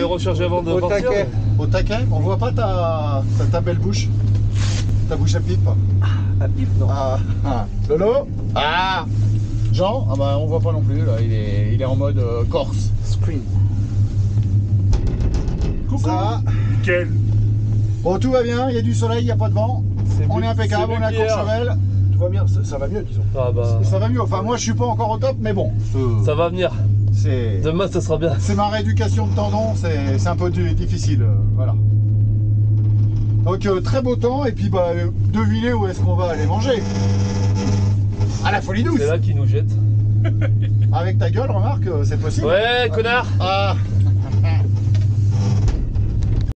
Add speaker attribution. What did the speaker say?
Speaker 1: recharger avant de
Speaker 2: Au
Speaker 1: partir.
Speaker 2: taquet.
Speaker 3: Au taquet, on voit pas ta belle bouche. Ta bouche à pipe.
Speaker 2: À pipe, non.
Speaker 3: Lolo. Jean, on voit pas non plus, là, il est en mode Corse.
Speaker 2: Screen.
Speaker 3: Coucou. Ça va.
Speaker 1: Nickel.
Speaker 3: Bon, tout va bien, il y a du soleil, il n'y a pas de vent. On est impeccable, on est à Courchevel.
Speaker 2: Tout va bien, ça va mieux, disons.
Speaker 1: Ah bah,
Speaker 3: Ça va mieux, enfin moi je suis pas encore au top, mais bon.
Speaker 1: ça va venir.
Speaker 3: C'est
Speaker 1: Demain, ça sera bien.
Speaker 3: ma rééducation de tendon, c'est un peu difficile, voilà. Donc très beau temps, et puis devinez où est-ce qu'on va aller manger. À la Folie Douce.
Speaker 1: C'est là qui nous jette.
Speaker 3: Avec ta gueule, remarque, c'est possible.
Speaker 1: Ouais, connard.
Speaker 3: Ah,